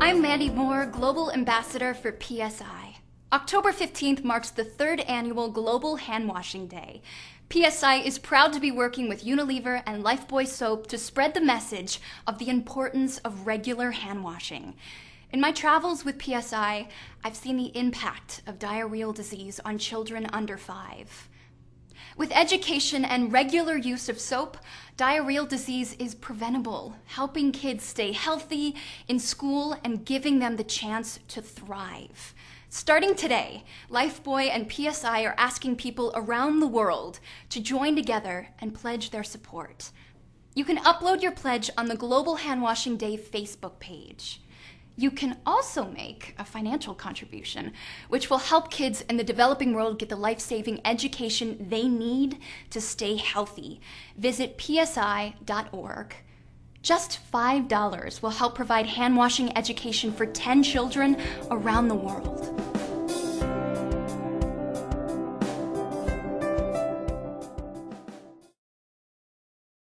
I'm Mandy Moore, Global Ambassador for PSI. October 15th marks the third annual Global Hand Washing Day. PSI is proud to be working with Unilever and Lifebuoy Soap to spread the message of the importance of regular hand washing. In my travels with PSI, I've seen the impact of diarrheal disease on children under 5. With education and regular use of soap, diarrheal disease is preventable, helping kids stay healthy in school and giving them the chance to thrive. Starting today, Lifebuoy and PSI are asking people around the world to join together and pledge their support. You can upload your pledge on the Global Hand Washing Day Facebook page. You can also make a financial contribution, which will help kids in the developing world get the life-saving education they need to stay healthy. Visit psi.org. Just $5 will help provide hand washing education for 10 children around the world.